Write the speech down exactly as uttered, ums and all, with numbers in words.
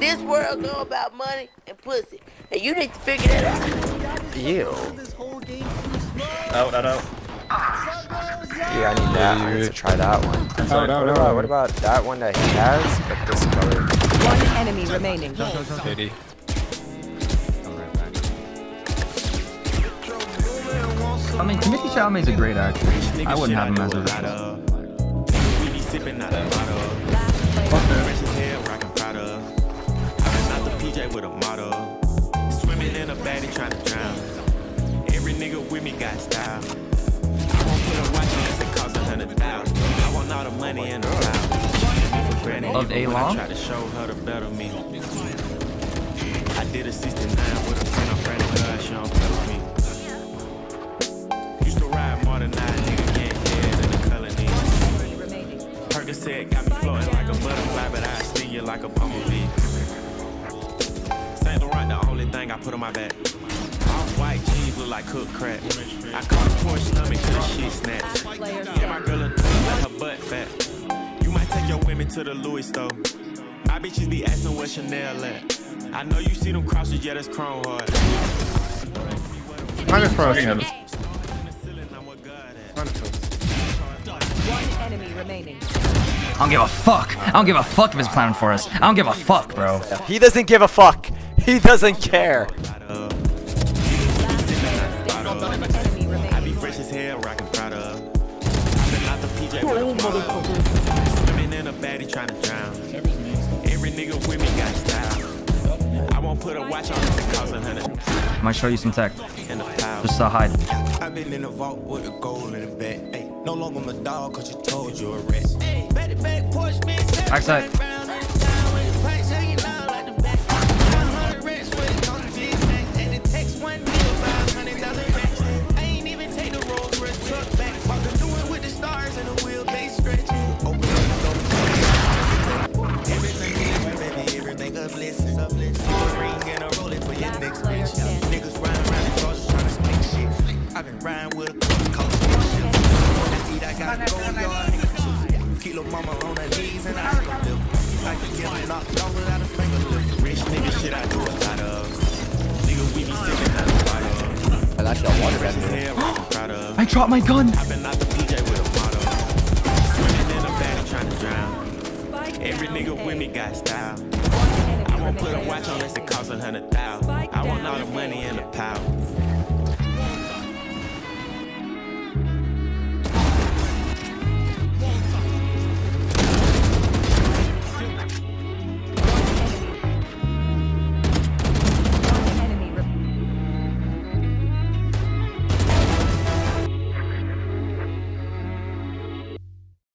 This world go about money and pussy, and you need to figure that out. Ew. Out, out, out. Yeah, I need that. I need to try that one. Oh, what, no, about, no. what about that one that he has, but this color? One enemy remaining. Pity. I mean, Timothy Chalamet is a great actor. I wouldn't have him as a rival. With a motto, swimming in a baddie trying to drown. Every nigga with me got style. I won't put a watch on unless it costs a hundred thousand. I want all the money in the cloud. Of A Long? I tried to show her the better me. I did a sixty-nine with a friend. I'm praying to God she don't tell me. Used to ride more than nine nigga can't head in the color need. Percocet got me floating like a butterfly, but I sting you like a bumblebee. Saint Laurent, the only thing I put on my back. Off-white jeans look like cooked crack. I caught a poor stomach till the shit snatched. Yeah, my girl a let her butt fat. You might take your women to the Louis store. My bitches be asking where Chanel at. I know you see them crosses, yeah, that's chrome hard. Minus for us. One enemy remaining. I don't give a fuck. I don't give a fuck if it's planning for us. I don't give a fuck, bro. He doesn't give a fuck. He doesn't care. I be fresh as hell, rockin' Prada. I've been out the P J with a motherfucker. Swimming in a baddie trying to drown. Every nigga with me got style. I won't put a watch on if it costs a hundred. I might show you some tech. Just uh, hide. I've been in the vault with a gold in the back. Hey, no longer my dog cause you told you a rest. Backside. I've been riding with a coach. I got to go yard. Kilo mama on her knees and I can live. I can get her knocked off without a finger lift. Rich nigga shit I do a lot of. Nigga we be sipping out of bottle. I like that water right I dropped my gun. I've been out the P J with a motto. Swimming in a baddie trying to drown. Every nigga with me got style. I won't put a watch on unless it costs a hundred thousand. I want all the money in the power.